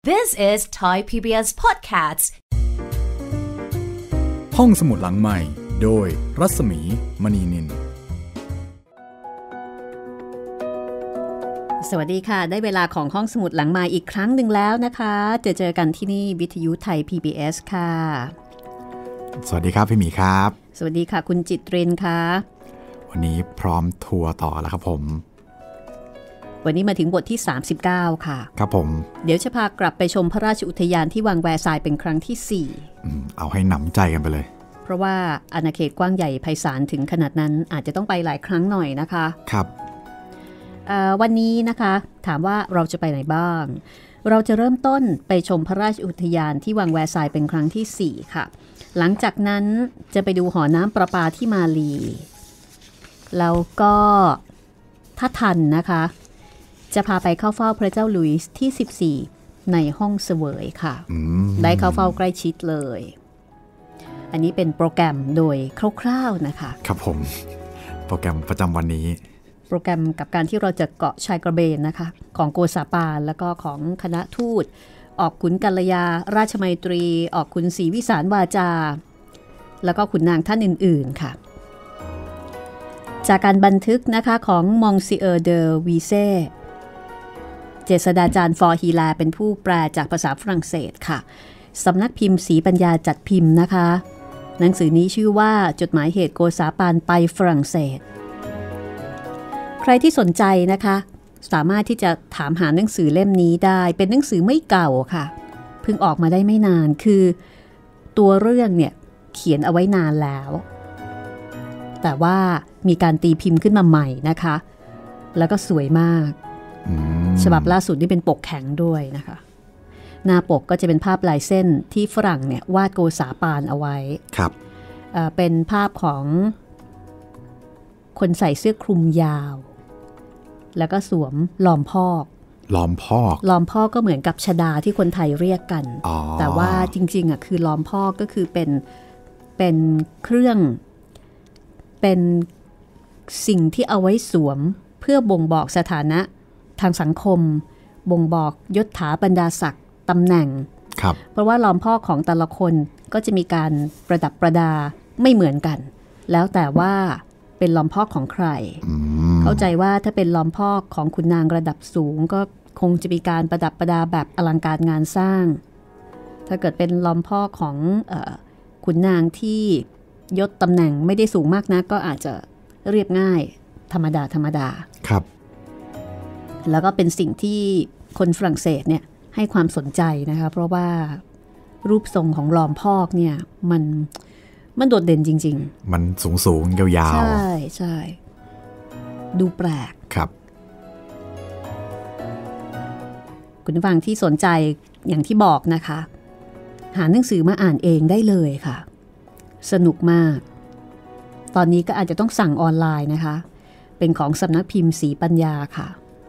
This is Thai PBS Podcasts ห้องสมุดหลังใหม่โดยรัศมีมณีนินสวัสดีค่ะได้เวลาของห้องสมุดหลังใหม่อีกครั้งหนึ่งแล้วนะคะเจอกันที่นี่วิทยุไทย PBS ค่ะสวัสดีครับพี่หมีครับสวัสดีค่ะคุณจิตรินค่ะวันนี้พร้อมทัวร์ต่อแล้วครับผมวันนี้มาถึงบทที่39ค่ะครับผมเดี๋ยวจะพากลับไปชมพระราชอุทยานที่วังแวร์ซายเป็นครั้งที่4 เอาให้หนำใจกันไปเลยเพราะว่าอาณาเขตกว้างใหญ่ไพศาลถึงขนาดนั้นอาจจะต้องไปหลายครั้งหน่อยนะคะครับวันนี้นะคะถามว่าเราจะไปไหนบ้างเราจะเริ่มต้นไปชมพระราชอุทยานที่วังแวร์ซายเป็นครั้งที่4ค่ะหลังจากนั้นจะไปดูหอน้ำประปาที่มาลีแล้วก็ถ้าทันนะคะจะพาไปเข้าเฝ้าพระเจ้าหลุยส์ที่14ในห้องเสวยค่ะได้เข้าเฝ้าใกล้ชิดเลยอันนี้เป็นโปรแกรมโดยคร่าวๆนะคะครับผมโปรแกรมประจำวันนี้โปรแกรมกับการที่เราจะเกาะชายกระเบนนะคะของโกษาปานแล้วก็ของคณะทูตออกขุนกัลยาราชมัยตรีออกขุนศรีวิสารวาจาแล้วก็ขุนนางท่านอื่นๆค่ะจากการบันทึกนะคะของมองซิเออร์เดอวีเซ่เจษฎาจารย์ฟอร์ฮีลาเป็นผู้แปลจากภาษาฝรั่งเศสค่ะสำนักพิมพ์ศรีปัญญาจัดพิมพ์นะคะหนังสือนี้ชื่อว่าจดหมายเหตุโกษาปานไปฝรั่งเศสใครที่สนใจนะคะสามารถที่จะถามหาหนังสือเล่มนี้ได้เป็นหนังสือไม่เก่าค่ะเพิ่งออกมาได้ไม่นานคือตัวเรื่องเนี่ยเขียนเอาไว้นานแล้วแต่ว่ามีการตีพิมพ์ขึ้นมาใหม่นะคะแล้วก็สวยมากฉบับล่าสุดนี่เป็นปกแข็งด้วยนะคะหน้าปกก็จะเป็นภาพลายเส้นที่ฝรั่งเนี่ยวาดโกษาปานเอาไว้ครับเป็นภาพของคนใส่เสื้อคลุมยาวแล้วก็สวมล้อมพอกล้อมพอกก็เหมือนกับชฎาที่คนไทยเรียกกันแต่ว่าจริงๆอ่ะคือล้อมพอกก็คือเป็นเครื่องเป็นสิ่งที่เอาไว้สวมเพื่อบ่งบอกสถานะทางสังคมบ่งบอกยศถาบรรดาศักดิ์ตำแหน่งเพราะว่าล้อมพอกของแต่ละคนก็จะมีการประดับประดาไม่เหมือนกันแล้วแต่ว่าเป็นล้อมพอกของใครเข้าใจว่าถ้าเป็นล้อมพอกของขุนนางระดับสูงก็คงจะมีการประดับประดาแบบอลังการงานสร้างถ้าเกิดเป็นล้อมพอกของขุนนางที่ยศตำแหน่งไม่ได้สูงมากนักก็อาจจะเรียบง่ายธรรมดาครับแล้วก็เป็นสิ่งที่คนฝรั่งเศสเนี่ยให้ความสนใจนะคะเพราะว่ารูปทรงของล้อมพอกเนี่ยมันโดดเด่นจริงๆมันสูงยาวๆใช่ดูแปลกครับคุณผู้ฟังที่สนใจอย่างที่บอกนะคะหาหนังสือมาอ่านเองได้เลยค่ะสนุกมากตอนนี้ก็อาจจะต้องสั่งออนไลน์นะคะเป็นของสำนักพิมพ์ศรีปัญญาค่ะ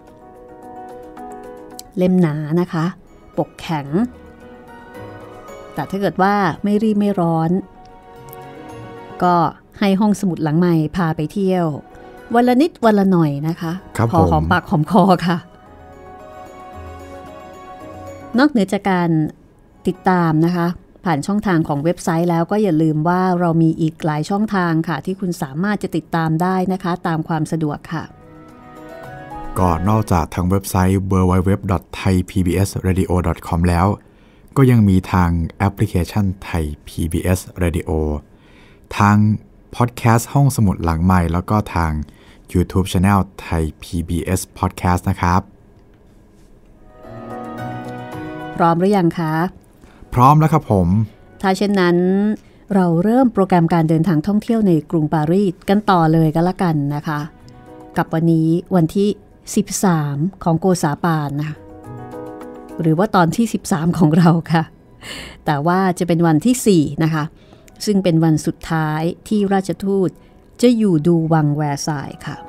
เล่มหนานะคะปกแข็งแต่ถ้าเกิดว่าไม่รีบไม่ร้อนก็ให้ห้องสมุดหลังใหม่พาไปเที่ยววันละนิดวันละหน่อยนะคะพอหอมปากหอมคอค่ะนอกเหนือจากการติดตามนะคะผ่านช่องทางของเว็บไซต์แล้วก็อย่าลืมว่าเรามีอีกหลายช่องทางค่ะที่คุณสามารถจะติดตามได้นะคะตามความสะดวกค่ะก็นอกจากทางเว็บไซต์ www.thaipbsradio.com แล้วก็ยังมีทางแอปพลิเคชัน Thai PBS Radio ทางพอดแคสต์ห้องสมุดหลังใหม่แล้วก็ทาง YouTube Channel Thai PBS Podcast นะครับพร้อมหรือยังคะพร้อมแล้วครับผมถ้าเช่นนั้นเราเริ่มโปรแกรมการเดินทางท่องเที่ยวในกรุงปารีสกันต่อเลยก็แล้วกันนะคะกับวันนี้วันที่13ของโกษาปานนะหรือว่าตอนที่13ของเราค่ะแต่ว่าจะเป็นวันที่4นะคะซึ่งเป็นวันสุดท้ายที่ราชทูตจะอยู่ดูวังแวร์ซายน์ค่ะ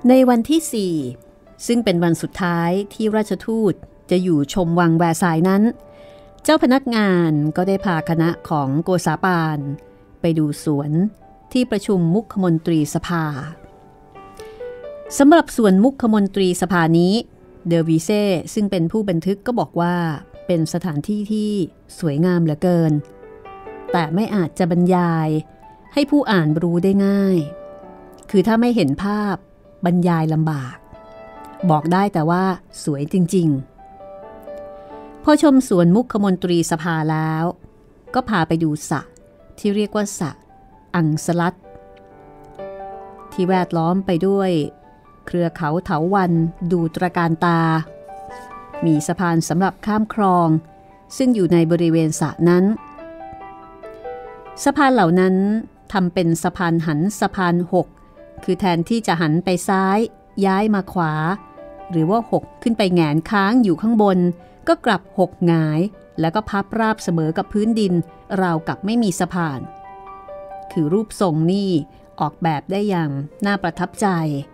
ในวันที่ 4ซึ่งเป็นวันสุดท้ายที่ราชทูตจะอยู่ชมวังแวร์ซายน์นั้นเจ้าพนักงานก็ได้พาคณะของโกษาปานไปดูสวนที่ประชุมมุขมนตรีสภาสำหรับส่วนมุขมนตรีสภานี้เดอวีเซ่ซึ่งเป็นผู้บันทึกก็บอกว่าเป็นสถานที่ที่สวยงามเหลือเกินแต่ไม่อาจจะบรรยายให้ผู้อ่านรู้ได้ง่ายคือถ้าไม่เห็นภาพบรรยายลำบากบอกได้แต่ว่าสวยจริงๆพอชมสวนมุขมนตรีสภาแล้วก็พาไปดูสระที่เรียกว่าสระอังสลัดที่แวดล้อมไปด้วยเครือเขาเถาวัลย์ดูตระการตามีสะพานสำหรับข้ามคลองซึ่งอยู่ในบริเวณสระนั้นสะพานเหล่านั้นทำเป็นสะพานหันสะพานหกคือแทนที่จะหันไปซ้ายย้ายมาขวาหรือว่าหกขึ้นไปแหงนค้างอยู่ข้างบนก็กลับหกหงายแล้วก็พับราบเสมอกับพื้นดินราวกับไม่มีสะพานคือรูปทรงนี่ออกแบบได้อย่างน่าประทับใจ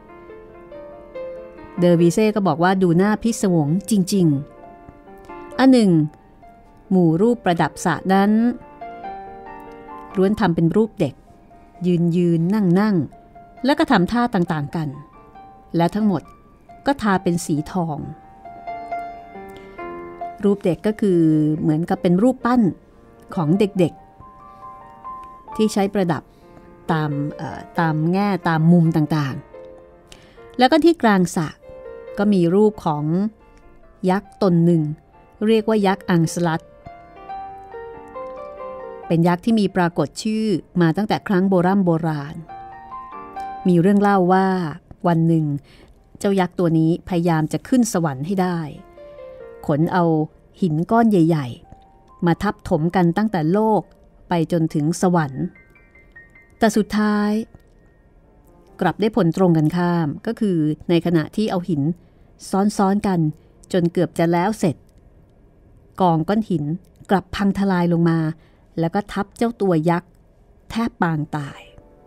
เดอวีเซ่ก็บอกว่าดูน่าพิศวงจริงๆอันหนึ่งหมู่รูปประดับสระนั้นล้วนทำเป็นรูปเด็กยืนนั่งแล้วก็ทำท่าต่างๆกันและทั้งหมดก็ทาเป็นสีทองรูปเด็กก็คือเหมือนกับเป็นรูปปั้นของเด็กๆที่ใช้ประดับตามแง่ตามมุมต่างๆแล้วก็ที่กลางสระก็มีรูปของยักษ์ตนหนึ่งเรียกว่ายักษ์อังสลัดเป็นยักษ์ที่มีปรากฏชื่อมาตั้งแต่ครั้งโบราณมีเรื่องเล่าว่าวันหนึ่งเจ้ายักษ์ตัวนี้พยายามจะขึ้นสวรรค์ให้ได้ขนเอาหินก้อนใหญ่ๆมาทับถมกันตั้งแต่โลกไปจนถึงสวรรค์แต่สุดท้ายกลับได้ผลตรงกันข้ามก็คือในขณะที่เอาหินซ้อนๆกันจนเกือบจะแล้วเสร็จกองก้อนหินกลับพังทลายลงมาแล้วก็ทับเจ้าตัวยักษ์แทบปางตาย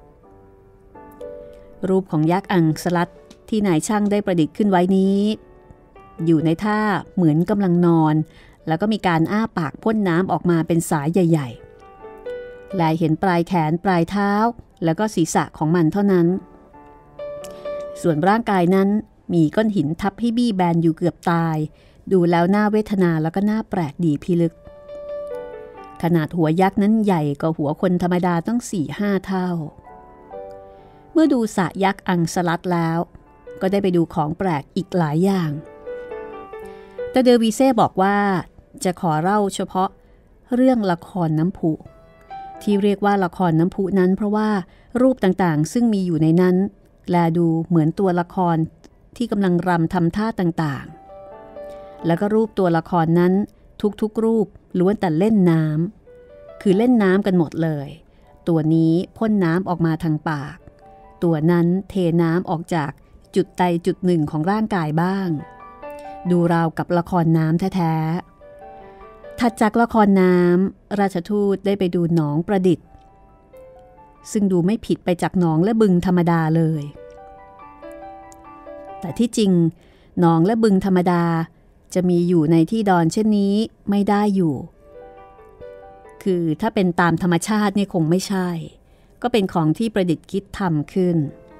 รูปของยักษ์อังสลัดที่นายช่างได้ประดิษฐ์ขึ้นไว้นี้อยู่ในท่าเหมือนกำลังนอนแล้วก็มีการอ้าปากพ่นน้ำออกมาเป็นสายใหญ่ๆและเห็นปลายแขนปลายเท้าแล้วก็ศีรษะของมันเท่านั้นส่วนร่างกายนั้นมีก้อนหินทับให้บี้แบนอยู่เกือบตายดูแล้วน่าเวทนาแล้วก็น่าแปลกดีพิลึกขนาดหัวยักษ์นั้นใหญ่กว่าหัวคนธรรมดาต้อง 4-5 เท่าเมื่อดูสระยักษ์อังสลัดแล้วก็ได้ไปดูของแปลกอีกหลายอย่างแต่เดอวีเซ่บอกว่าจะขอเล่าเฉพาะเรื่องละครน้ำพุที่เรียกว่าละครน้ำพุนั้นเพราะว่ารูปต่างๆซึ่งมีอยู่ในนั้นแลดูเหมือนตัวละครที่กำลังรำทำท่าต่างๆแล้วก็รูปตัวละครนั้นทุกๆรูปล้วนแต่เล่นน้ำคือเล่นน้ำกันหมดเลยตัวนี้พ่นน้ำออกมาทางปากตัวนั้นเทน้ำออกจากจุดใดจุดหนึ่งของร่างกายบ้างดูราวกับละครน้ำแท้ๆถัดจากละครน้ำราชทูตได้ไปดูหนองประดิษฐ์ซึ่งดูไม่ผิดไปจากหนองและบึงธรรมดาเลยแต่ที่จริงหนองและบึงธรรมดาจะมีอยู่ในที่ดอนเช่นนี้ไม่ได้อยู่คือถ้าเป็นตามธรรมชาตินี่คงไม่ใช่ก็เป็นของที่ประดิษฐ์คิดทำขึ้น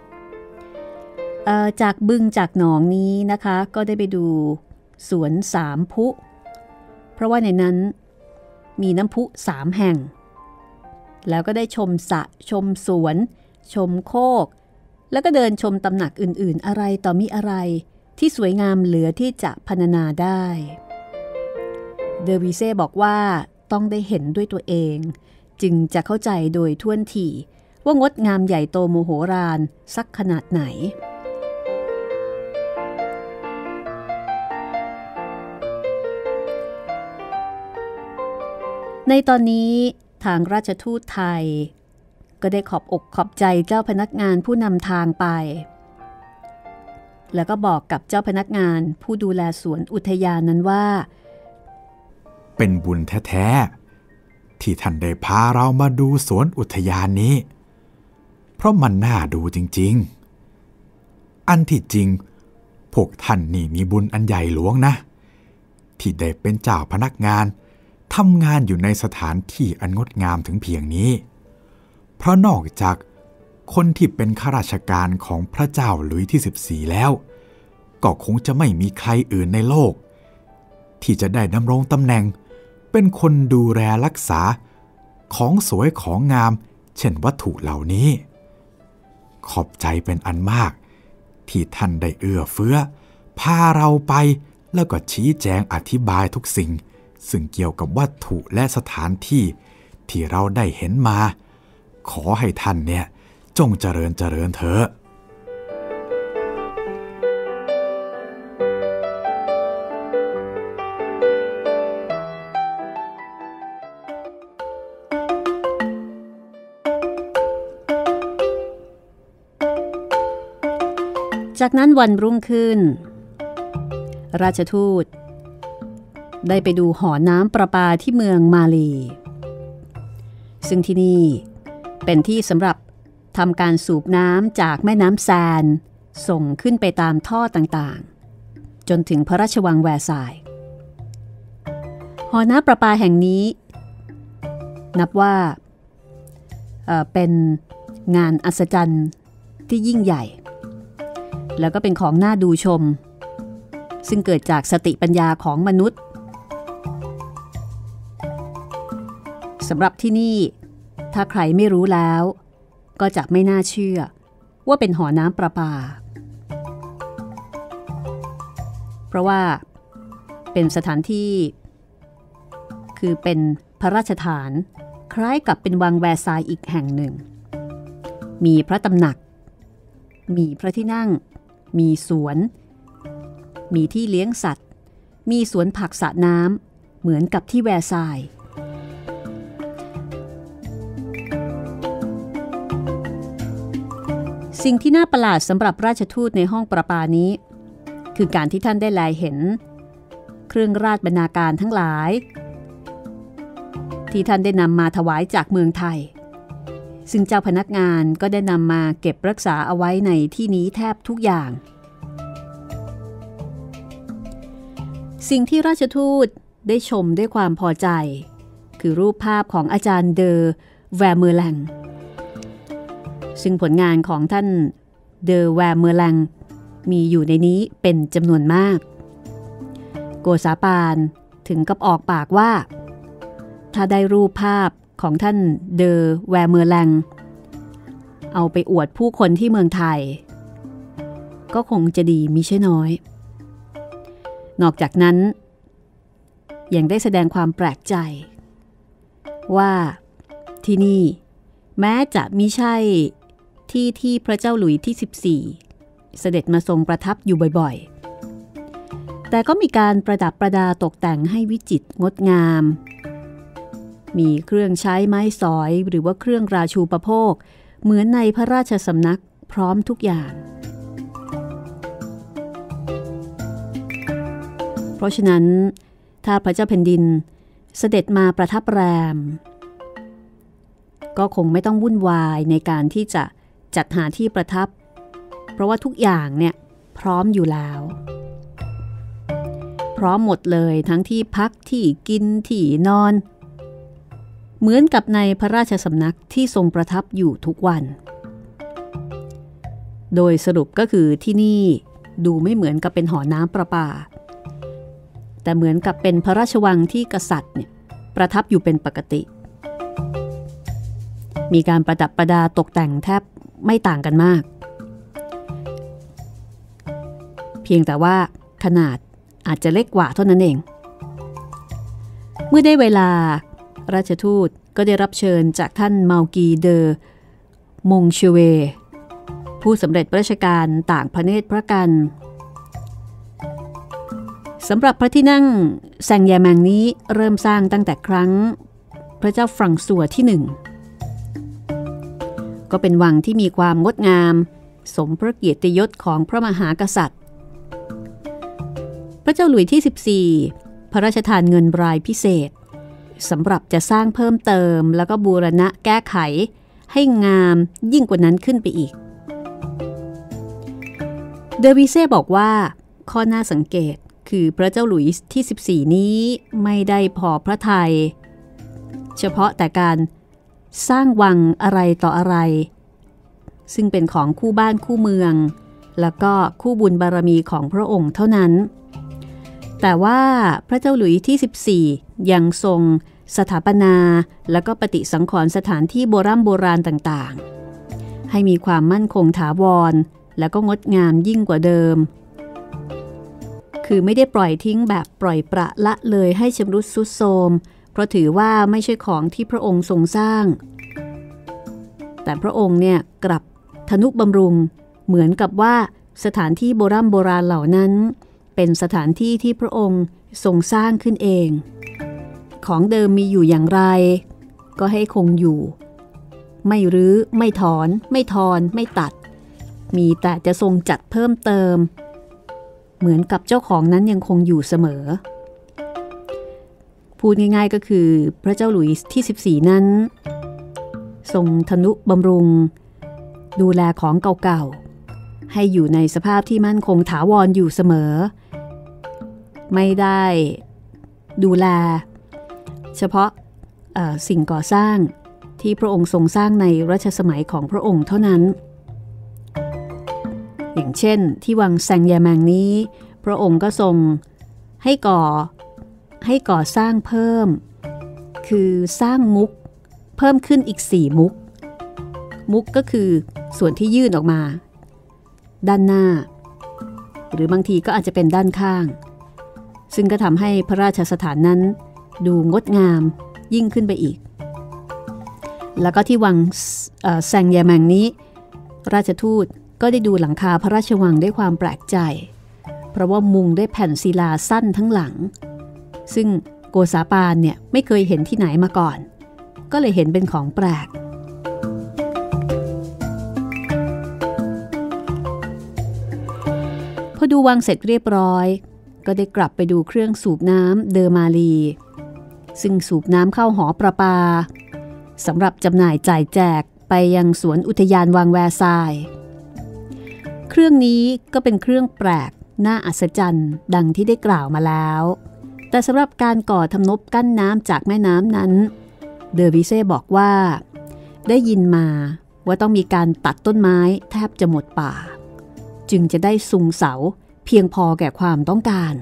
จากบึงจากหนองนี้นะคะก็ได้ไปดูสวนสามพุเพราะว่าในนั้นมีน้ำพุ3 แห่งแล้วก็ได้ชมสระชมสวนชมโคกแล้วก็เดินชมตำหนักอื่นๆอะไรต่อมีอะไรที่สวยงามเหลือที่จะพรรณนาได้เดอวีเซ่บอกว่าต้องได้เห็นด้วยตัวเองจึงจะเข้าใจโดยท่วนทีว่างดงามใหญ่โตโมโหฬารสักขนาดไหนในตอนนี้ทางราชทูตไทยก็ได้ขอบอกขอบใจเจ้าพนักงานผู้นำทางไปแล้วก็บอกกับเจ้าพนักงานผู้ดูแลสวนอุทยานนั้นว่าเป็นบุญแท้ๆที่ท่านได้พาเรามาดูสวนอุทยานนี้เพราะมันน่าดูจริงอันที่จริงพวกท่านนี่มีบุญอันใหญ่หลวงนะที่ได้เป็นเจ้าพนักงานทำงานอยู่ในสถานที่อันงดงามถึงเพียงนี้เพราะนอกจากคนที่เป็นข้าราชการของพระเจ้าหลุยส์ที่14แล้วก็คงจะไม่มีใครอื่นในโลกที่จะได้ดำรงตำแหน่งเป็นคนดูแลรักษาของสวยของงามเช่นวัตถุเหล่านี้ขอบใจเป็นอันมากที่ท่านได้เอื้อเฟื้อพาเราไปแล้วก็ชี้แจงอธิบายทุกสิ่งซึ่งเกี่ยวกับวัตถุและสถานที่ที่เราได้เห็นมาขอให้ท่านเนี่ยจงเจริญเจริญเถอะจากนั้นวันรุ่งขึ้นราชทูตได้ไปดูหอน้ำประปาที่เมืองมาลีซึ่งที่นี่เป็นที่สำหรับทำการสูบน้ำจากแม่น้ำแซนส่งขึ้นไปตามท่อต่างๆจนถึงพระราชวังแวร์ซายน์หอน้ำประปาแห่งนี้นับว่าเป็นงานอัศจรรย์ที่ยิ่งใหญ่แล้วก็เป็นของน่าดูชมซึ่งเกิดจากสติปัญญาของมนุษย์สำหรับที่นี่ถ้าใครไม่รู้แล้วก็จะไม่น่าเชื่อว่าเป็นหอน้ำประปาเพราะว่าเป็นสถานที่คือเป็นพระราชฐานคล้ายกับเป็นวังแวร์ซายน์อีกแห่งหนึ่งมีพระตำหนักมีพระที่นั่งมีสวนมีที่เลี้ยงสัตว์มีสวนผักสระน้ำเหมือนกับที่แวร์ซายน์สิ่งที่น่าประหลาดสำหรับราชทูตในห้องประปานี้คือการที่ท่านได้แลเห็นเครื่องราชบรรณาการทั้งหลายที่ท่านได้นำมาถวายจากเมืองไทยซึ่งเจ้าพนักงานก็ได้นำมาเก็บรักษาเอาไว้ในที่นี้แทบทุกอย่างสิ่งที่ราชทูตได้ชมด้วยความพอใจคือรูปภาพของอาจารย์เดอแวร์เมอร์แลงซึ่งผลงานของท่านเดอแวร์เมอร์แลงมีอยู่ในนี้เป็นจำนวนมากโกษาปานถึงกับออกปากว่าถ้าได้รูปภาพของท่านเดอแวร์เมอร์แลงเอาไปอวดผู้คนที่เมืองไทยก็คงจะดีมิใช่น้อยนอกจากนั้นยังได้แสดงความแปลกใจว่าที่นี่แม้จะมิใช่ที่พระเจ้าหลุยส์ที่14เสด็จมาทรงประทับอยู่บ่อยๆแต่ก็มีการประดับประดาตกแต่งให้วิจิตรงดงามมีเครื่องใช้ไม้สอยหรือว่าเครื่องราชูปโภคเหมือนในพระราชสำนักพร้อมทุกอย่างเพราะฉะนั้นถ้าพระเจ้าแผ่นดินเสด็จมาประทับแรมก็คงไม่ต้องวุ่นวายในการที่จะจัดหาที่ประทับเพราะว่าทุกอย่างเนี่ยพร้อมอยู่แล้วพร้อมหมดเลยทั้งที่พักที่กินที่นอนเหมือนกับในพระราชสำนักที่ทรงประทับอยู่ทุกวันโดยสรุปก็คือที่นี่ดูไม่เหมือนกับเป็นหอน้ำประปาแต่เหมือนกับเป็นพระราชวังที่กษัตริย์เนี่ยประทับอยู่เป็นปกติมีการประดับประดาตกแต่งแทบไม่ต่างกันมากเพียงแต่ว่าขนาดอาจจะเล็กกว่าเท่านั้นเองเมื่อได้เวลาราชทูตก็ได้รับเชิญจากท่านเมากีเดอมงเชเวผู้สำเร็จราชการต่างพระเนตรพระกันสำหรับพระที่นั่งแซงแยแมงนี้เริ่มสร้างตั้งแต่ครั้งพระเจ้าฟรังซัวที่1ก็เป็นวังที่มีความงดงามสมพระเกียรติยศของพระมหากษัตริย์พระเจ้าหลุยส์ที่14พระราชทานเงินรายพิเศษสำหรับจะสร้างเพิ่มเติมแล้วก็บูรณะแก้ไขให้งามยิ่งกว่านั้นขึ้นไปอีกเดอวิเซ่บอกว่าข้อน่าสังเกตคือพระเจ้าหลุยส์ที่14นี้ไม่ได้พอพระทัยเฉพาะแต่การสร้างวังอะไรต่ออะไรซึ่งเป็นของคู่บ้านคู่เมืองแล้วก็คู่บุญบารมีของพระองค์เท่านั้นแต่ว่าพระเจ้าหลุยส์ที่14ยังทรงสถาปนาและก็ปฏิสังขรณ์สถานที่โบราณต่างๆให้มีความมั่นคงถาวรและก็งดงามยิ่งกว่าเดิมคือไม่ได้ปล่อยทิ้งแบบปล่อยปละละเลยให้ชำรุดทรุดโทรมเพราะถือว่าไม่ใช่ของที่พระองค์ทรงสร้างแต่พระองค์เนี่ยกลับทนุบำรุงเหมือนกับว่าสถานที่โบราณเหล่านั้นเป็นสถานที่ที่พระองค์ทรงสร้างขึ้นเองของเดิมมีอยู่อย่างไรก็ให้คงอยู่ไม่รื้อไม่ถอนไม่ทอนไม่ตัดมีแต่จะทรงจัดเพิ่มเติมเหมือนกับเจ้าของนั้นยังคงอยู่เสมอพูดง่ายๆก็คือพระเจ้าหลุยส์ที่14นั้นทรงทนุบำรุงดูแลของเก่าๆให้อยู่ในสภาพที่มั่นคงถาวรอยู่เสมอไม่ได้ดูแลเฉพาะสิ่งก่อสร้างที่พระองค์ทรงสร้างในรัชสมัยของพระองค์เท่านั้นอย่างเช่นที่วังแซงแยแมงนี้พระองค์ก็ทรงให้ก่อสร้างเพิ่มคือสร้างมุกเพิ่มขึ้นอีก4มุกก็คือส่วนที่ยื่นออกมาด้านหน้าหรือบางทีก็อาจจะเป็นด้านข้างซึ่งก็ทำให้พระราชสถานนั้นดูงดงามยิ่งขึ้นไปอีกแล้วก็ที่วังแซงแยแมงนี้ราชทูตก็ได้ดูหลังคาพระราชวังด้วยความแปลกใจเพราะว่ามุงด้วยแผ่นศิลาสั้นทั้งหลังซึ่งโกษาปานเนี่ยไม่เคยเห็นที่ไหนมาก่อนก็เลยเห็นเป็นของแปลกพอดูวังเสร็จเรียบร้อยก็ได้กลับไปดูเครื่องสูบน้ำเดอมาลีซึ่งสูบน้ำเข้าหอประปาสำหรับจำหน่ายจ่ายแจกไปยังสวนอุทยานวังแวร์ซายน์เครื่องนี้ก็เป็นเครื่องแปลกน่าอัศจรรย์ดังที่ได้กล่าวมาแล้วแต่สำหรับการก่อทำนบกั้นน้ำจากแม่น้ำนั้นเดอวิเซ่บอกว่าได้ยินมาว่าต้องมีการตัดต้นไม้แทบจะหมดป่าจึงจะได้ซุงเสาเพียงพอแก่ความต้องการ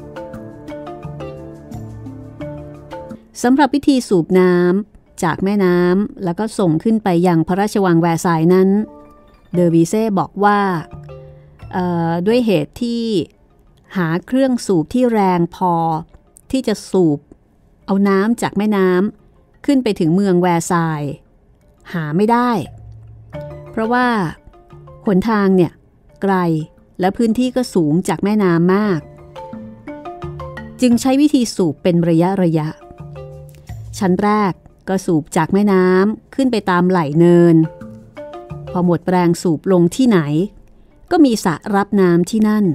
สำหรับวิธีสูบน้ำจากแม่น้ำแล้วก็ส่งขึ้นไปยังพระราชวังแวร์ซายน์นั้นเดอวิเซ่บอกว่าด้วยเหตุที่หาเครื่องสูบที่แรงพอที่จะสูบเอาน้ำจากแม่น้ำขึ้นไปถึงเมืองแวร์ซายน์หาไม่ได้เพราะว่าหนทางเนี่ยไกลและพื้นที่ก็สูงจากแม่น้ำมากจึงใช้วิธีสูบเป็นระยะชั้นแรกก็สูบจากแม่น้ำขึ้นไปตามไหล่เนินพอหมดแรงสูบลงที่ไหนก็มีสระรับน้ำที่นั่น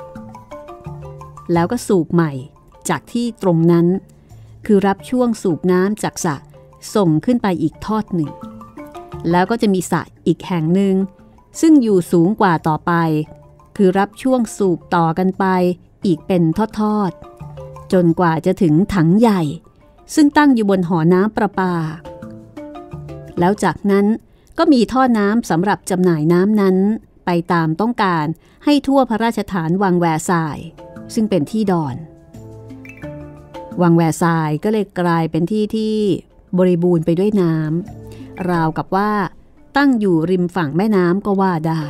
แล้วก็สูบใหม่จากที่ตรงนั้นคือรับช่วงสูบน้ำจากสระส่งขึ้นไปอีกทอดหนึ่งแล้วก็จะมีสระอีกแห่งหนึ่งซึ่งอยู่สูงกว่าต่อไปคือรับช่วงสูบต่อกันไปอีกเป็นทอดๆจนกว่าจะถึงถังใหญ่ซึ่งตั้งอยู่บนหอน้ำประปาแล้วจากนั้นก็มีท่อน้ำสำหรับจำหน่ายน้ำนั้นไปตามต้องการให้ทั่วพระราชฐานวังแวร์ซายน์ซึ่งเป็นที่ดอนวังแวร์ซายน์ก็เลยกลายเป็นที่ที่บริบูรณ์ไปด้วยน้ำราวกับว่าตั้งอยู่ริมฝั่งแม่น้ำก็ว่าได้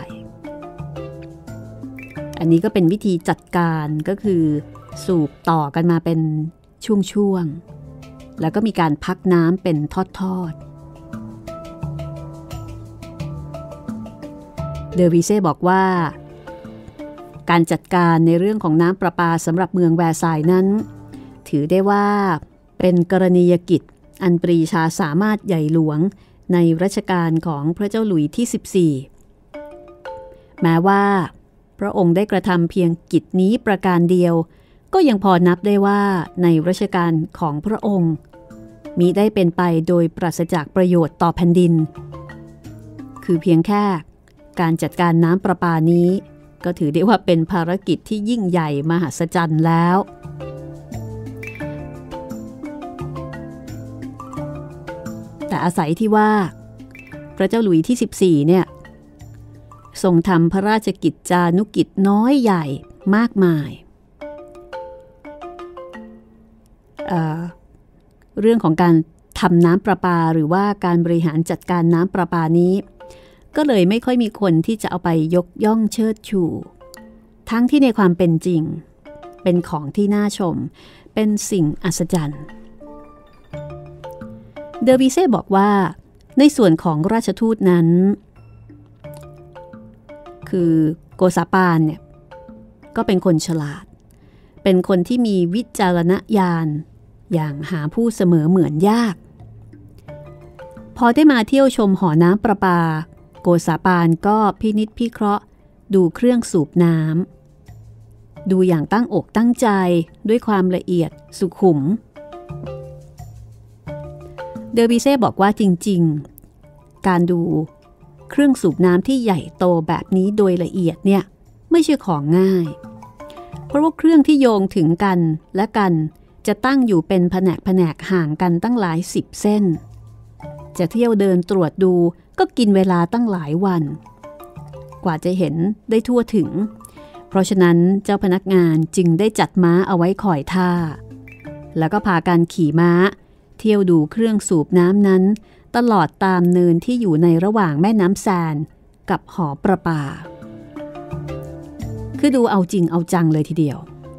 อันนี้ก็เป็นวิธีจัดการก็คือสูบต่อกันมาเป็นช่วงๆแล้วก็มีการพักน้ำเป็นทอดๆเดอวิเซ่บอกว่าการจัดการในเรื่องของน้ำประปาสำหรับเมืองแวร์ซายน์นั้นถือได้ว่าเป็นกรณียกิจอันปรีชาสามารถใหญ่หลวงในรัชกาลของพระเจ้าหลุยส์ที่14แม้ว่าพระองค์ได้กระทำเพียงกิจนี้ประการเดียวก็ยังพอนับได้ว่าในรัชกาลของพระองค์มิได้เป็นไปโดยปราศจากประโยชน์ต่อแผ่นดินคือเพียงแค่การจัดการน้ำประปานี้ก็ถือได้ว่าเป็นภารกิจที่ยิ่งใหญ่มหัศจรรย์แล้วแต่อาศัยที่ว่าพระเจ้าหลุยที่14เนี่ยทรงทำพระราชกิจจานุกิจน้อยใหญ่มากมายเรื่องของการทำน้ำประปาหรือว่าการบริหารจัดการน้ำประปานี้ก็เลยไม่ค่อยมีคนที่จะเอาไปยกย่องเชิดชูทั้งที่ในความเป็นจริงเป็นของที่น่าชมเป็นสิ่งอัศจรรย์เดอวิเซ่บอกว่าในส่วนของราชทูตนั้นคือโกษาปานเนี่ยก็เป็นคนฉลาดเป็นคนที่มีวิจารณญาณอย่างหาผู้เสมอเหมือนยากพอได้มาเที่ยวชมหอน้ำประปาโกษาปานก็พินิจพิเคราะห์ดูเครื่องสูบน้ำดูอย่างตั้งอกตั้งใจด้วยความละเอียดสุขุมเดอบิเซ่บอกว่าจริงๆการดูเครื่องสูบน้ำที่ใหญ่โตแบบนี้โดยละเอียดเนี่ยไม่ใช่ของง่ายเพราะว่าเครื่องที่โยงถึงกันและกันจะตั้งอยู่เป็นแผนกห่างกันตั้งหลาย10 เส้นจะเที่ยวเดินตรวจดูก็กินเวลาตั้งหลายวันกว่าจะเห็นได้ทั่วถึงเพราะฉะนั้นเจ้าพนักงานจึงได้จัดม้าเอาไว้คอยท่าแล้วก็พากันขี่ม้าเที่ยวดูเครื่องสูบน้ำนั้นตลอดตามเนินที่อยู่ในระหว่างแม่น้ำแซนกับหอประปาคือดูเอาจริงเอาจังเลยทีเดียว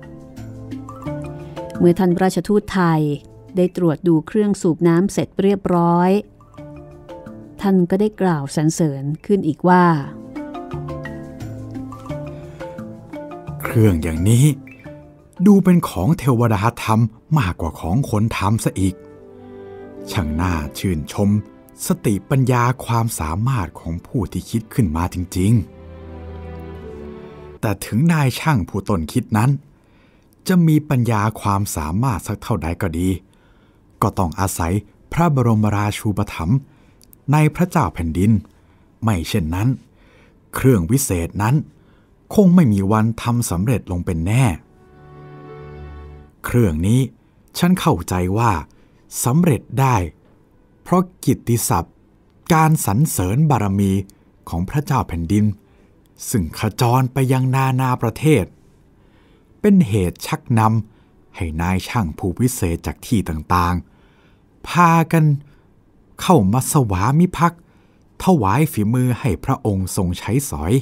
เมื่อท่านราชทูตไทยได้ตรวจดูเครื่องสูบน้ำเสร็จเรียบร้อยท่านก็ได้กล่าวสรรเสริญขึ้นอีกว่าเครื่องอย่างนี้ดูเป็นของเทวดาทำมากกว่าของคนทำซะอีกช่างน่าชื่นชมสติปัญญาความสามารถของผู้ที่คิดขึ้นมาจริงๆแต่ถึงนายช่างผู้ต้นคิดนั้นจะมีปัญญาความสามารถสักเท่าใดก็ดีก็ต้องอาศัยพระบรมราชูปถัมภ์ในพระเจ้าแผ่นดินไม่เช่นนั้นเครื่องวิเศษนั้นคงไม่มีวันทำสำเร็จลงเป็นแน่เครื่องนี้ฉันเข้าใจว่าสำเร็จได้เพราะกิตติศัพท์การสรรเสริญบารมีของพระเจ้าแผ่นดินซึ่งขจรไปยังนาประเทศเป็นเหตุชักนำให้นายช่างผู้วิเศษจากที่ต่างๆพากันเข้ามาสวามิภักดิ์ถวายฝีมือให้พระองค์ทรงใช้สอย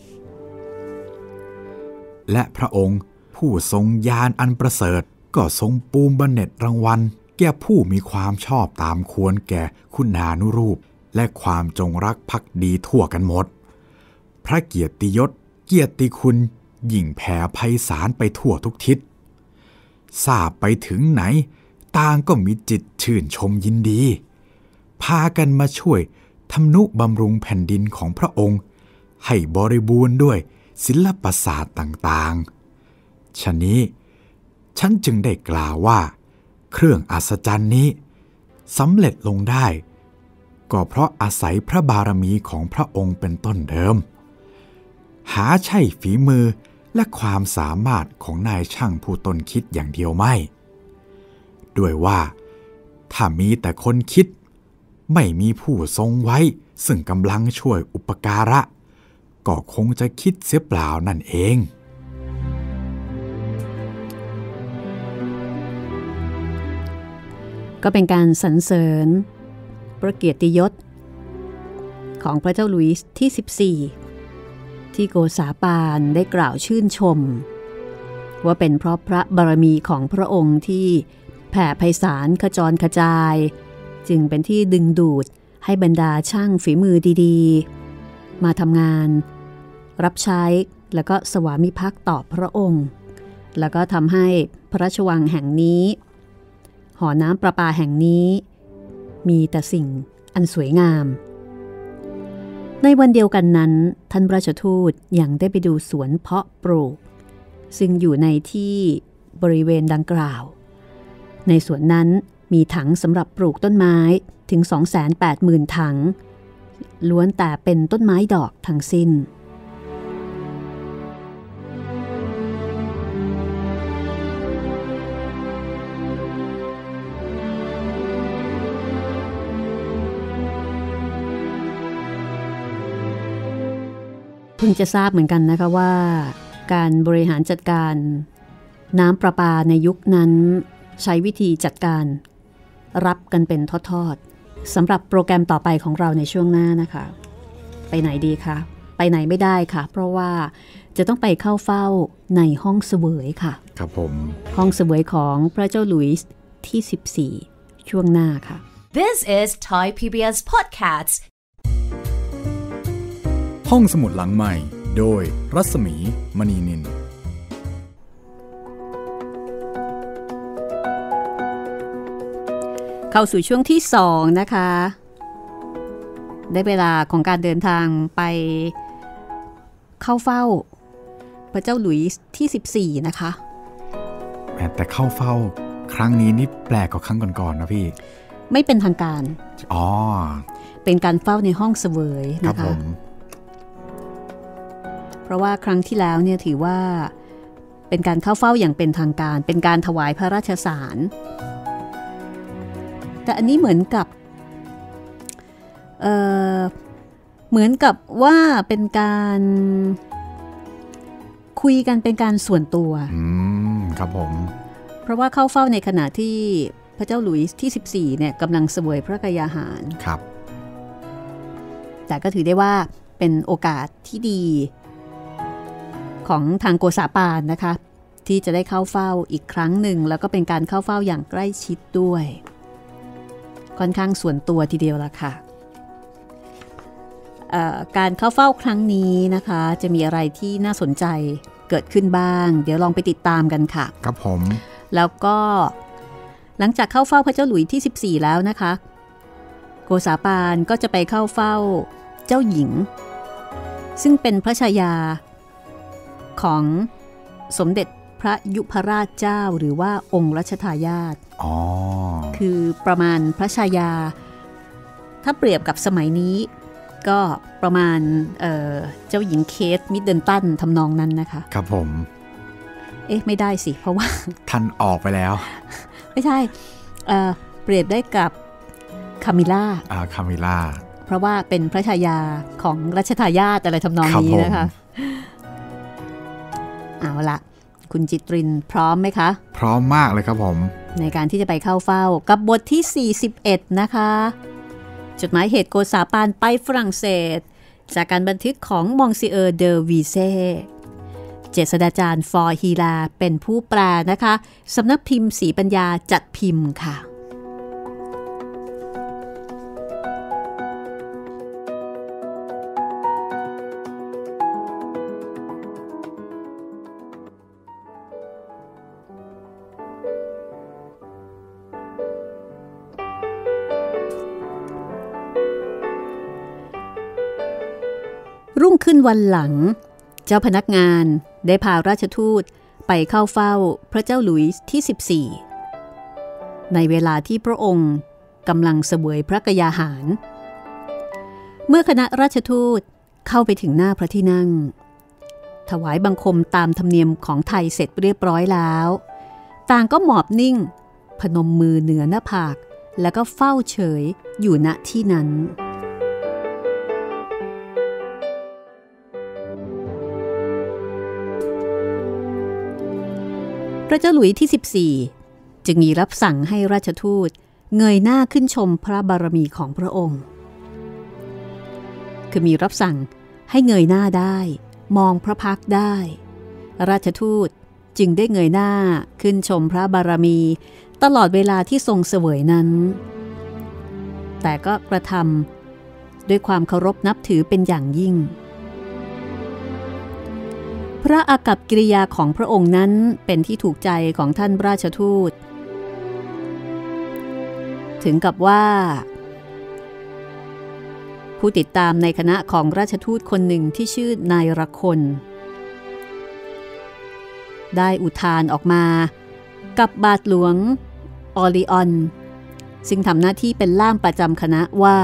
และพระองค์ผู้ทรงญาณอันประเสริฐก็ทรงปูมบัณฑิตรางวัลแก่ผู้มีความชอบตามควรแก่คุณานุรูปและความจงรักภักดีทั่วกันหมดพระเกียรติยศเกียรติคุณยิ่งแผ่ไพศาลไปทั่วทุกทิศทราบไปถึงไหนต่างก็มีจิตชื่นชมยินดีพากันมาช่วยทำนุบำรุงแผ่นดินของพระองค์ให้บริบูรณ์ด้วยศิลปศาสตร์ต่างๆฉะนี้ฉันจึงได้กล่าวว่าเครื่องอัศจรรย์นี้สำเร็จลงได้ก็เพราะอาศัยพระบารมีของพระองค์เป็นต้นเดิมหาใช่ฝีมือและความสามารถของนายช่างผู้ต้นคิดอย่างเดียวไม่ด้วยว่าถ้ามีแต่คนคิดไม่มีผู้ทรงไว้ซึ่งกำลังช่วยอุปการะก็คงจะคิดเสียเปล่านั่นเองก็เป็นการสรรเสริญพระเกียรติยศของพระเจ้าหลุยส์ที่14ที่โกษาปานได้กล่าวชื่นชมว่าเป็นเพราะพระบารมีของพระองค์ที่แผ่ไพศาลขจรกระจายจึงเป็นที่ดึงดูดให้บรรดาช่างฝีมือดีๆมาทำงานรับใช้แล้วก็สวามิภักดิ์ต่อพระองค์แล้วก็ทำให้พระราชวังแห่งนี้หอน้ำประปาแห่งนี้มีแต่สิ่งอันสวยงามในวันเดียวกันนั้นท่านราชทูตยังได้ไปดูสวนเพาะปลูกซึ่งอยู่ในที่บริเวณดังกล่าวในสวนนั้นมีถังสำหรับปลูกต้นไม้ถึง 280,000 ถังล้วนแต่เป็นต้นไม้ดอกทั้งสิ้นพิ่งจะทราบเหมือนกันนะคะว่าการบริหารจัดการน้ำประปาในยุคนั้นใช้วิธีจัดการรับกันเป็นทอดๆสำหรับโปรแกรมต่อไปของเราในช่วงหน้านะคะไปไหนดีคะไปไหนไม่ได้ค่ะเพราะว่าจะต้องไปเข้าเฝ้าในห้องเสวยค่ะครับผมห้องเสวยของพระเจ้าหลุยส์ที่14ช่วงหน้าค่ะ This is Thai PBS Podcasts ห้องสมุดหลังใหม่โดยรัศมีมณีนินเข้าสู่ช่วงที่2นะคะได้เวลาของการเดินทางไปเข้าเฝ้าพระเจ้าหลุยส์ที่14นะคะแต่เข้าเฝ้าครั้งนี้นี่แปลกกว่าครั้งก่อนๆนะพี่ไม่เป็นทางการเป็นการเฝ้าในห้องเสวยนะคะเพราะว่าครั้งที่แล้วเนี่ยถือว่าเป็นการเข้าเฝ้าอย่างเป็นทางการเป็นการถวายพระราชสารแต่อันนี้เหมือนกับว่าเป็นการคุยกันเป็นการส่วนตัวครับผมเพราะว่าเข้าเฝ้าในขณะที่พระเจ้าหลุยส์ที่14เนี่ยกำลังเสวยพระกยาหารครับแต่ก็ถือได้ว่าเป็นโอกาสที่ดีของทางโกษาปานนะคะที่จะได้เข้าเฝ้าอีกครั้งหนึ่งแล้วก็เป็นการเข้าเฝ้าอย่างใกล้ชิดด้วยค่อนข้างส่วนตัวทีเดียวละค่ะการเข้าเฝ้าครั้งนี้นะคะจะมีอะไรที่น่าสนใจเกิดขึ้นบ้างเดี๋ยวลองไปติดตามกันค่ะครับผมแล้วก็หลังจากเข้าเฝ้าพระเจ้าหลุยส์ที่14แล้วนะคะโกษาปานก็จะไปเข้าเฝ้าเจ้าหญิงซึ่งเป็นพระชายาของสมเด็จพระยุพราชเจ้าหรือว่าองค์รัชทายาทคือประมาณพระชายาถ้าเปรียบกับสมัยนี้ก็ประมาณเจ้าหญิงเคทมิดเดิลตันทำนองนั้นนะคะครับผมไม่ได้สิเพราะว่าท่านออกไปแล้วไม่ใช่เปรียบได้กับคามิล่าเพราะว่าเป็นพระชายาของรัชทายาทอะไรทำนองนี้นะคะเอาละคุณจิตรินพร้อมไหมคะพร้อมมากเลยครับผมในการที่จะไปเข้าเฝ้ากับบทที่41นะคะจดหมายเหตุโกษาปานไปฝรั่งเศสจากการบันทึกของมองซิเออร์เดอวีเซ่เจษฎาจารย์ฟอร์ฮีลาเป็นผู้แปลนะคะสำนักพิมพ์ศรีปัญญาจัดพิมพ์ค่ะรุ่งขึ้นวันหลังเจ้าพนักงานได้พาราชทูตไปเข้าเฝ้าพระเจ้าหลุยส์ที่14ในเวลาที่พระองค์กำลังเสวยพระกยาหารเมื่อคณะราชทูตเข้าไปถึงหน้าพระที่นั่งถวายบังคมตามธรรมเนียมของไทยเสร็จเรียบร้อยแล้วต่างก็หมอบนิ่งพนมมือเหนือหน้าผากแล้วก็เฝ้าเฉยอยู่ณที่นั้นพระเจ้าหลุยส์ที่14จึงมีรับสั่งให้ราชทูตเงยหน้าขึ้นชมพระบารมีของพระองค์คือมีรับสั่งให้เงยหน้าได้มองพระพักตร์ได้ราชทูตจึงได้เงยหน้าขึ้นชมพระบารมีตลอดเวลาที่ทรงเสวยนั้นแต่ก็กระทำด้วยความเคารพนับถือเป็นอย่างยิ่งพระอากัปกิริยาของพระองค์นั้นเป็นที่ถูกใจของท่านราชทูตถึงกับว่าผู้ติดตามในคณะของราชทูตคนหนึ่งที่ชื่อนายรคน ได้อุทานออกมากับบาทหลวงออลิออนซึ่งทำหน้าที่เป็นล่ามประจำคณะว่า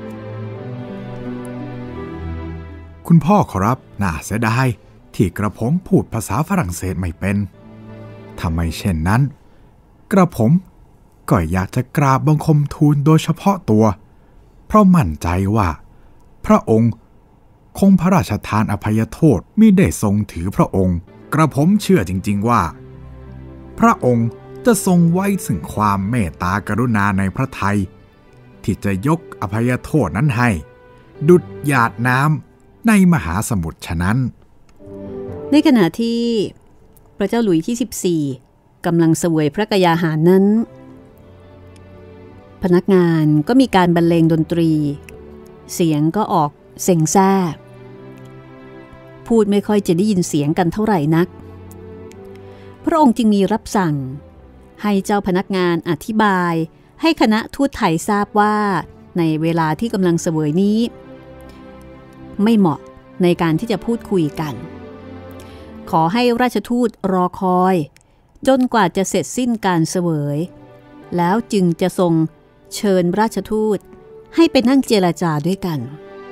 คุณพ่อขอรับน่าเสียดายที่กระผมพูดภาษาฝรั่งเศสไม่เป็นทำไมเช่นนั้นกระผมก็อยากจะกราบบังคมทูลโดยเฉพาะตัวเพราะมั่นใจว่าพระองค์คงพระราชทานอภัยโทษมิได้ทรงถือพระองค์กระผมเชื่อจริงๆว่าพระองค์จะทรงไว้ซึ่งความเมตตากรุณาในพระทัยที่จะยกอภัยโทษนั้นให้ดุจหยาดน้ำในมหาสมุทรฉะนั้นในขณะที่พระเจ้าหลุยส์ที่14กำลังเสวยพระกยาหารนั้นพนักงานก็มีการบรรเลงดนตรีเสียงก็ออกเซ็งแซ่พูดไม่ค่อยจะได้ยินเสียงกันเท่าไหร่นักพระองค์จึงมีรับสั่งให้เจ้าพนักงานอธิบายให้คณะทูตไทยทราบว่าในเวลาที่กำลังเสวยนี้ไม่เหมาะในการที่จะพูดคุยกันขอให้ราชทูตรอคอยจนกว่าจะเสร็จสิ้นการเสวยแล้วจึงจะทรงเชิญราชทูตให้ไปนั่งเจรจาด้วยกัน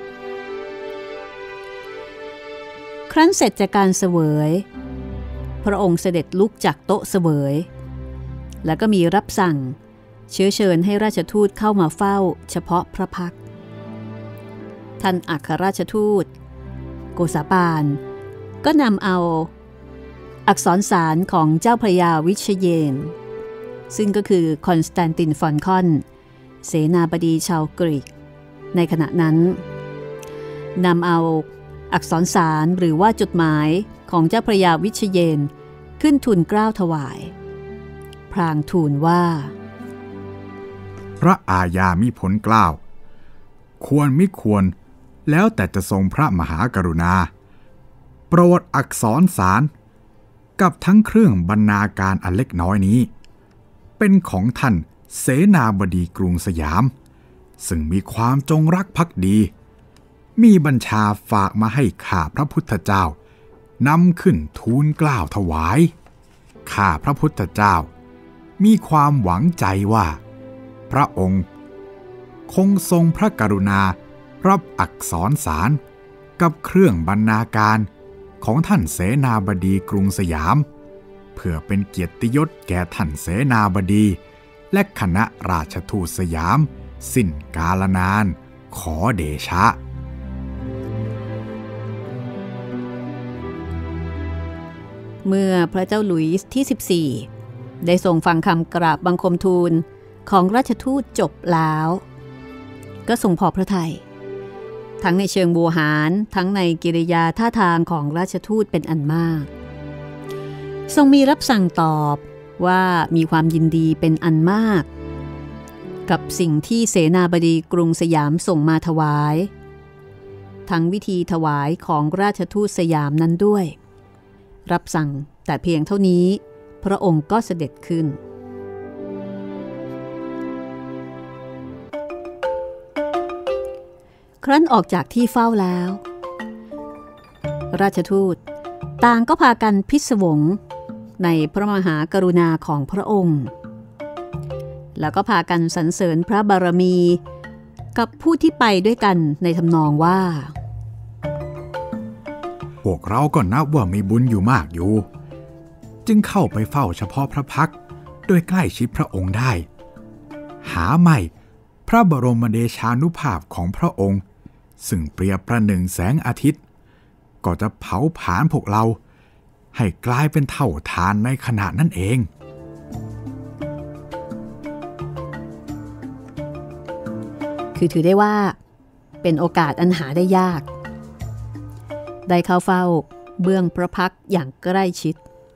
ครั้นเสร็จจากการเสวยพระองค์เสด็จลุกจากโต๊ะเสวยแล้วก็มีรับสั่งเชื้อเชิญให้ราชทูตเข้ามาเฝ้าเฉพาะพระพักตร์ท่านอัครราชทูตโกษาปานก็นำเอาอักษรสารของเจ้าพระยาวิเชเยนซึ่งก็คือคอนสแตนตินฟอนคอนเสนาบดีชาวกรีกในขณะนั้นนำเอาอักษรสารหรือว่าจดหมายของเจ้าพระยาวิเชเยนขึ้นทูลเกล้าถวายพลางทูลว่าพระอาญามิผลเกล้าควรมิควรแล้วแต่จะทรงพระมหากรุณาโปรดอักษรสารกับทั้งเครื่องบรรณาการอันเล็กน้อยนี้เป็นของท่านเสนาบดีกรุงสยามซึ่งมีความจงรักภักดีมีบัญชาฝากมาให้ข้าพระพุทธเจ้านำขึ้นทูลเกล้าถวายข้าพระพุทธเจ้ามีความหวังใจว่าพระองค์คงทรงพระกรุณารับอักษรสารกับเครื่องบรรณาการของท่านเสนาบดีกรุงสยามเพื่อเป็นเกียรติยศแก่ท่านเสนาบดีและคณะราชทูตสยามสิ้นกาลนานขอเดชะเมื่อพระเจ้าหลุยส์ที่14ได้ทรงฟังคำกราบบังคมทูลของราชทูตจบแล้วก็ทรงพอพระทัยทั้งในเชิงโวหารทั้งในกิริยาท่าทางของราชทูตเป็นอันมากทรงมีรับสั่งตอบว่ามีความยินดีเป็นอันมากกับสิ่งที่เสนาบดีกรุงสยามส่งมาถวายทั้งวิธีถวายของราชทูตสยามนั้นด้วยรับสั่งแต่เพียงเท่านี้พระองค์ก็เสด็จขึ้นครั้นออกจากที่เฝ้าแล้วราชทูตต่างก็พากันพิศวงในพระมหากรุณาของพระองค์แล้วก็พากันสรรเสริญพระบารมีกับผู้ที่ไปด้วยกันในทำนองว่าพวกเราก็นับว่ามีบุญอยู่มากอยู่จึงเข้าไปเฝ้าเฉพาะพระพักตร์โดยใกล้ชิดพระองค์ได้หาไม่พระบรมเดชานุภาพของพระองค์ซึ่งเปรียบประหนึ่งแสงอาทิตย์ก็จะเผาผลาญพวกเราให้กลายเป็นเท่าฐานในขณะนั้นเองคือถือได้ว่าเป็นโอกาสอันหาได้ยากได้เข้าเฝ้าเบื้องพระพักตร์อย่างใกล้ชิด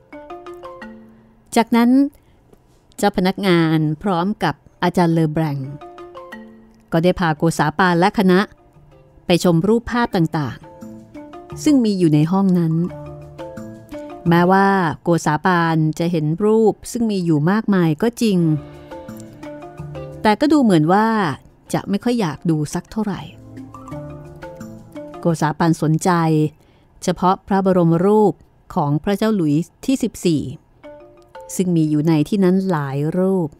จากนั้นเจ้าพนักงานพร้อมกับอาจารย์เลอแบรงก็ได้พาโกษาปานและคณะไปชมรูปภาพต่างๆซึ่งมีอยู่ในห้องนั้นแม้ว่าโกษาปานจะเห็นรูปซึ่งมีอยู่มากมายก็จริงแต่ก็ดูเหมือนว่าจะไม่ค่อยอยากดูสักเท่าไหร่โกษาปานสนใจเฉพาะพระบรมรูปของพระเจ้าหลุยส์ที่14ซึ่งมีอยู่ในที่นั้นหลายรูป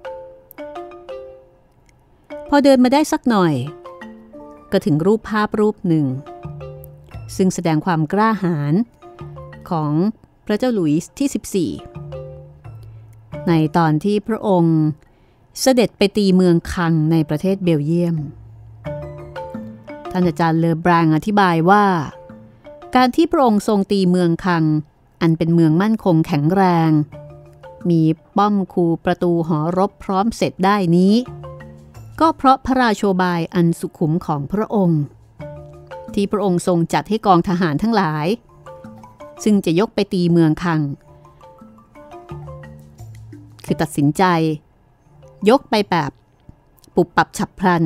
พอเดินมาได้สักหน่อยก็ถึงรูปภาพรูปหนึ่งซึ่งแสดงความกล้าหาญของพระเจ้าหลุยส์ที่14ในตอนที่พระองค์เสด็จไปตีเมืองคังในประเทศเบลเยียมท่านอาจารย์เลอแบรงอธิบายว่าการที่พระองค์ทรงตีเมืองคังอันเป็นเมืองมั่นคงแข็งแรงมีป้อมคูประตูหอรบพร้อมเสร็จได้นี้ก็เพราะพระราโชบายอันสุขุมของพระองค์ที่พระองค์ทรงจัดให้กองทหารทั้งหลายซึ่งจะยกไปตีเมืองคังคือตัดสินใจยกไปแบบปุบปับฉับพลัน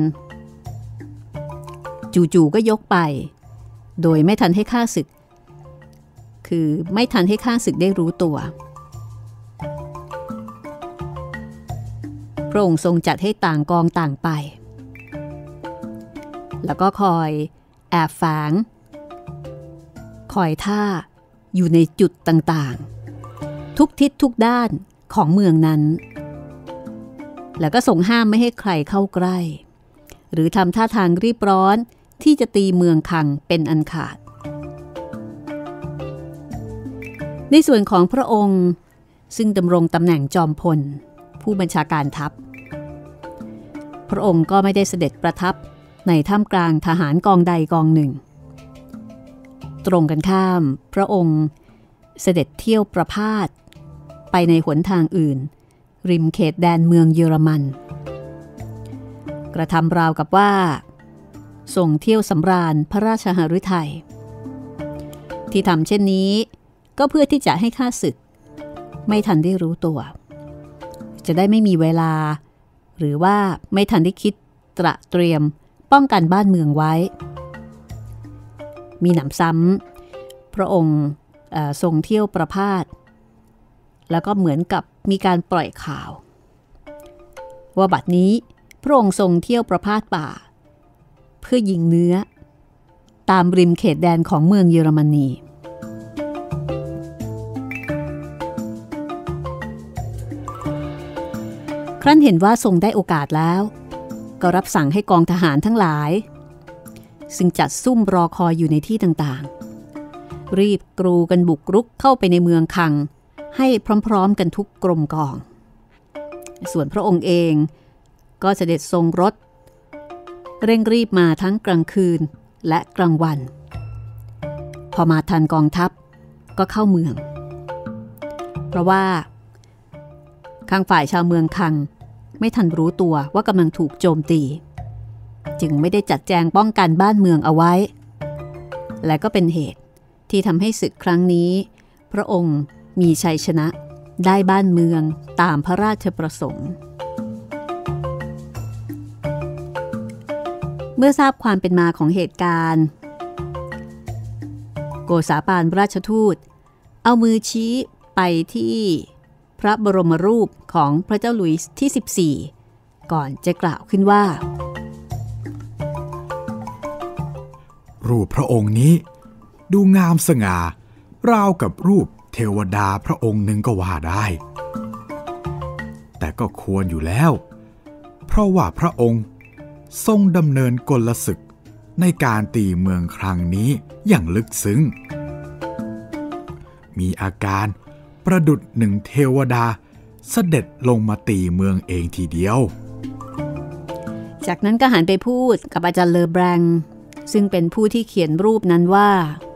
จู่ๆก็ยกไปโดยไม่ทันให้ข้าศึกคือไม่ทันให้ข้าศึกได้รู้ตัวพระองค์ทรงจัดให้ต่างกองต่างไปแล้วก็คอยแอบแฝงคอยท่าอยู่ในจุดต่างๆทุกทิศทุกด้านของเมืองนั้นแล้วก็ทรงห้ามไม่ให้ใครเข้าใกล้หรือทำท่าทางรีบร้อนที่จะตีเมืองคังเป็นอันขาดในส่วนของพระองค์ซึ่งดำรงตำแหน่งจอมพลผู้บัญชาการทัพพระองค์ก็ไม่ได้เสด็จประทับในท่ามกลางทหารกองใดกองหนึ่งตรงกันข้ามพระองค์เสด็จเที่ยวประพาสไปในหนทางอื่นริมเขตแดนเมืองเยอรมันกระทำราวกับว่าส่งเที่ยวสำราญพระราชหฤทัยที่ทำเช่นนี้ก็เพื่อที่จะให้ข้าศึกไม่ทันได้รู้ตัวจะได้ไม่มีเวลาหรือว่าไม่ทันได้คิดตระเตรียมป้องกันบ้านเมืองไว้มีหนำซ้ำพระองค์ทรงเที่ยวประพาสแล้วก็เหมือนกับมีการปล่อยข่าวว่าบัดนี้พระองค์ทรงเที่ยวประพาสป่าเพื่อยิงเนื้อตามริมเขตแดนของเมืองเยอรมนีครั้นเห็นว่าทรงได้โอกาสแล้วก็รับสั่งให้กองทหารทั้งหลายซึ่งจัดซุ่มรอคอยอยู่ในที่ต่างๆรีบกรูกันบุกรุกเข้าไปในเมืองคังให้พร้อมๆกันทุกกรมกองส่วนพระองค์เองก็เสด็จทรงรถเร่งรีบมาทั้งกลางคืนและกลางวันพอมาทันกองทัพก็เข้าเมืองเพราะว่าข้างฝ่ายชาวเมืองคังไม่ทันรู้ตัวว่ากำลังถูกโจมตีจึงไม่ได้จัดแจงป้องกันบ้านเมืองเอาไว้และก็เป็นเหตุที่ทำให้ศึกครั้งนี้พระองค์มีชัยชนะได้บ้านเมืองตามพระราชประสงค์เมื่อทราบความเป็นมาของเหตุการณ์โกษาปานราชทูตเอามือชี้ไปที่พระบรมรูปของพระเจ้าหลุยส์ที่ 14ก่อนจะกล่าวขึ้นว่ารูปพระองค์นี้ดูงามสง่าราวกับรูปเทวดาพระองค์หนึ่งก็ว่าได้แต่ก็ควรอยู่แล้วเพราะว่าพระองค์ทรงดำเนินกลศึกในการตีเมืองครั้งนี้อย่างลึกซึ้งมีอาการประดุจหนึ่งเทวดาเสด็จลงมาตีเมืองเองทีเดียวจากนั้นก็หันไปพูดกับอาจารย์เลอแบรงซึ่งเป็นผู้ที่เขียนรูปนั้นว่า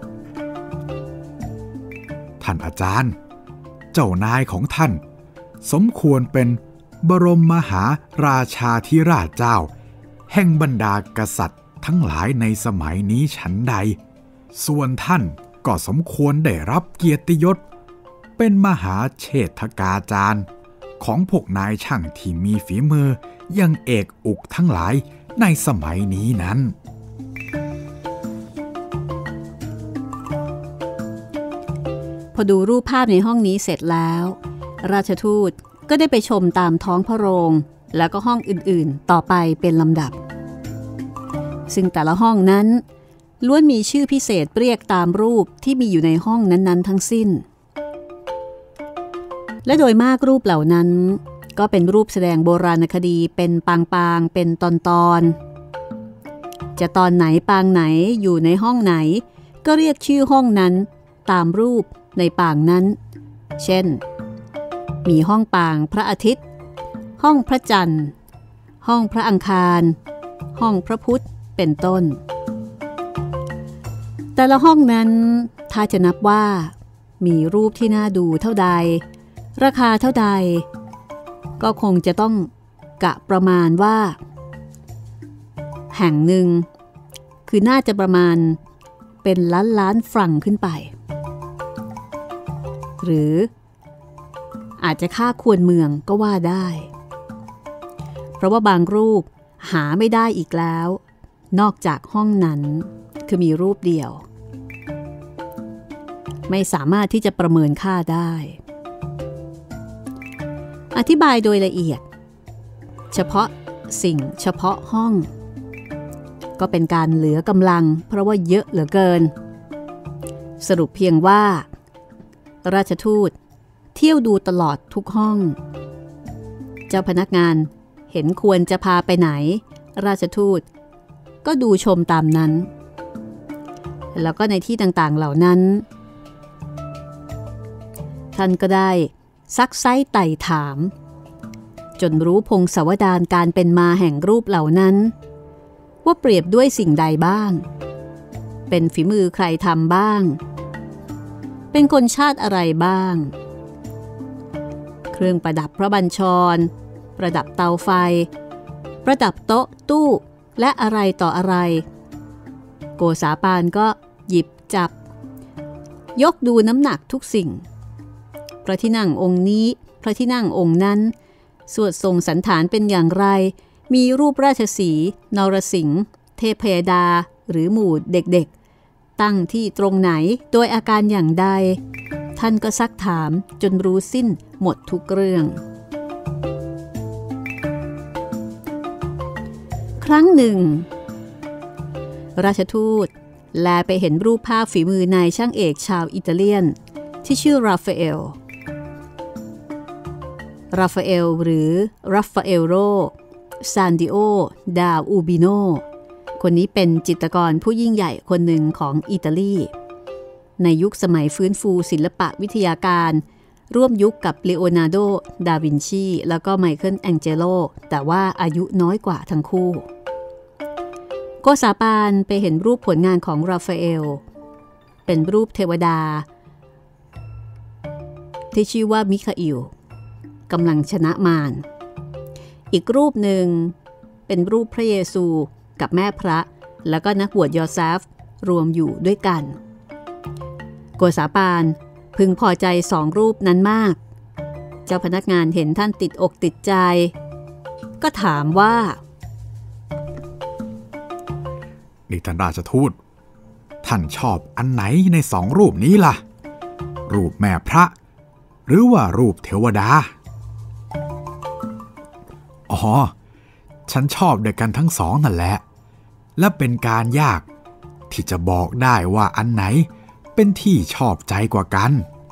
ท่านอาจารย์เจ้านายของท่านสมควรเป็นบรมมหาราชาธิราชเจ้าแห่งบรรดากษัตริย์ทั้งหลายในสมัยนี้ฉันใดส่วนท่านก็สมควรได้รับเกียรติยศเป็นมหาเชษฐกาจารย์ของพวกนายช่างที่มีฝีมือยังเอกอุกทั้งหลายในสมัยนี้นั้นพอดูรูปภาพในห้องนี้เสร็จแล้วราชทูตก็ได้ไปชมตามท้องพระโรงแล้วก็ห้องอื่นๆต่อไปเป็นลำดับซึ่งแต่ละห้องนั้นล้วนมีชื่อพิเศษเรียกตามรูปที่มีอยู่ในห้องนั้นๆทั้งสิ้นและโดยมากรูปเหล่านั้นก็เป็นรูปแสดงโบราณคดีเป็นปางๆเป็นตอนๆจะตอนไหนปางไหนอยู่ในห้องไหนก็เรียกชื่อห้องนั้นตามรูปในปางนั้นเช่นมีห้องปางพระอาทิตย์ห้องพระจันทร์ห้องพระอังคารห้องพระพุธเป็นต้นแต่ละห้องนั้นถ้าจะนับว่ามีรูปที่น่าดูเท่าใดราคาเท่าใดก็คงจะต้องกะประมาณว่าแห่งหนึ่งคือน่าจะประมาณเป็นล้านฟรังขึ้นไปหรืออาจจะค่าควรเมืองก็ว่าได้เพราะว่าบางรูปหาไม่ได้อีกแล้วนอกจากห้องนั้นคือมีรูปเดียวไม่สามารถที่จะประเมินค่าได้อธิบายโดยละเอียดเฉพาะสิ่งเฉพาะห้องก็เป็นการเหลือกำลังเพราะว่าเยอะเหลือเกินสรุปเพียงว่าราชทูตเที่ยวดูตลอดทุกห้องเจ้าพนักงานเห็นควรจะพาไปไหนราชทูตก็ดูชมตามนั้นแล้วก็ในที่ต่างๆเหล่านั้นท่านก็ได้ซักไซ้ไต่ถามจนรู้พงศาวดารการเป็นมาแห่งรูปเหล่านั้นว่าเปรียบด้วยสิ่งใดบ้างเป็นฝีมือใครทำบ้างเป็นคนชาติอะไรบ้างเครื่องประดับพระบัญชรประดับเตาไฟประดับโต๊ะตู้และอะไรต่ออะไรโกษาปานก็หยิบจับยกดูน้ำหนักทุกสิ่งพระที่นั่งองค์นี้พระที่นั่งองค์นั้นสวดทรงสันฐานเป็นอย่างไรมีรูปราชสีห์นรสิงห์เทพยดาหรือหมู่เด็กๆตั้งที่ตรงไหนโดยอาการอย่างใดท่านก็ซักถามจนรู้สิ้นหมดทุกเรื่องครั้งหนึ่งราชทูตแลไปเห็นรูปภาพฝีมือนายช่างเอกชาวอิตาเลียนที่ชื่อราฟาเอลหรือราฟาเอลโรซานดิโอดาอูบิโนคนนี้เป็นจิตรกรผู้ยิ่งใหญ่คนหนึ่งของอิตาลีในยุคสมัยฟื้นฟูศิลปะวิทยาการร่วมยุคกับเลโอนาร์โด ดาวินชีแล้วก็ไมเคิลแองเจโลแต่ว่าอายุน้อยกว่าทั้งคู่โกษาปานไปเห็นรูปผลงานของราฟาเอลเป็นรูปเทวดาที่ชื่อว่ามิคาอิลกำลังชนะมารอีกรูปหนึ่งเป็นรูปพระเยซูกับแม่พระแล้วก็นักบวชยอเซฟรวมอยู่ด้วยกันโกษาปานพึงพอใจสองรูปนั้นมากเจ้าพนักงานเห็นท่านติดอกติดใจก็ถามว่านี่ท่านราชทูตท่านชอบอันไหนในสองรูปนี้ล่ะรูปแม่พระหรือว่ารูปเทวดาอ๋อฉันชอบด้วยกันทั้งสองนั่นแหละและเป็นการยากที่จะบอกได้ว่าอันไหนเป็นที่ชอบใจกว่ากัน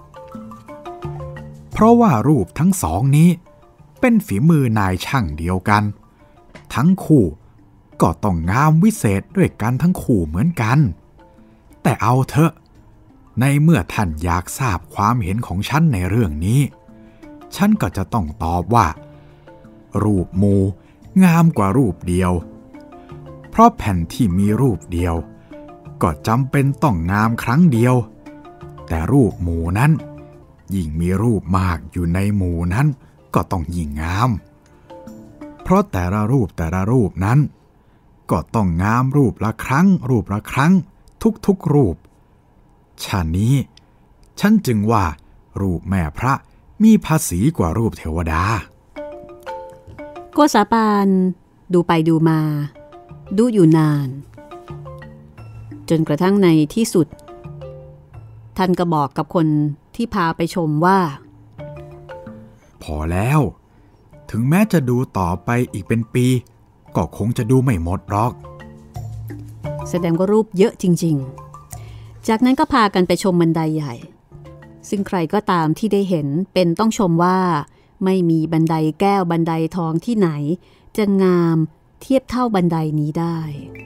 เพราะว่ารูปทั้งสองนี้เป็นฝีมือนายช่างเดียวกันทั้งคู่ก็ต้องงามวิเศษด้วยกันทั้งคู่เหมือนกันแต่เอาเถอะในเมื่อท่านอยากทราบความเห็นของฉันในเรื่องนี้ฉันก็จะต้องตอบว่ารูปหมู่งามกว่ารูปเดียวเพราะแผ่นที่มีรูปเดียวก็จำเป็นต้องงามครั้งเดียวแต่รูปหมู่นั้นยิ่งมีรูปมากอยู่ในหมู่นั้นก็ต้องยิ่งงามเพราะแต่ละรูปนั้นก็ต้องงามรูปละครั้งทุกรูปฉะนี้ฉันจึงว่ารูปแม่พระมีภาษีกว่ารูปเทวดาโกษาปานดูไปดูมาดูอยู่นานจนกระทั่งในที่สุดท่านก็บอกกับคนที่พาไปชมว่าพอแล้วถึงแม้จะดูต่อไปอีกเป็นปีก็คงจะดูไม่หมดหรอกแสดงว่ารูปเยอะจริงๆจากนั้นก็พากันไปชมบันไดใหญ่ซึ่งใครก็ตามที่ได้เห็นเป็นต้องชมว่าไม่มีบันไดแก้วบันไดทองที่ไหนจะงามเทียบเท่าบันไดนี้ได้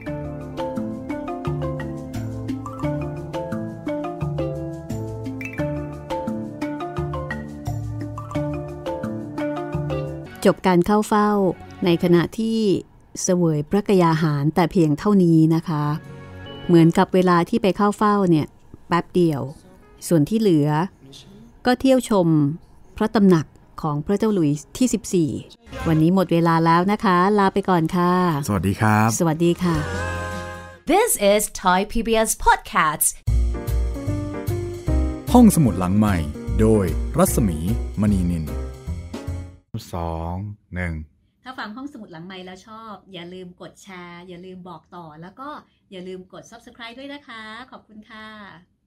จบการเข้าเฝ้าในขณะที่เสวยพระกยาหารแต่เพียงเท่านี้นะคะเหมือนกับเวลาที่ไปเข้าเฝ้าเนี่ยแป๊บเดียวส่วนที่เหลือก็เที่ยวชมพระตำหนักของพระเจ้าหลุยส์ที่ 14วันนี้หมดเวลาแล้วนะคะลาไปก่อนค่ะสวัสดีครับสวัสดีค่ะ This is Thai PBS Podcasts ห้องสมุดหลังใหม่โดยรัศมีมณีนิน2 1 ถ้าฟังห้องสมุดหลังใหม่แล้วชอบอย่าลืมกดแชร์อย่าลืมบอกต่อแล้วก็อย่าลืมกด Subscribe ด้วยนะคะขอบคุณค่ะ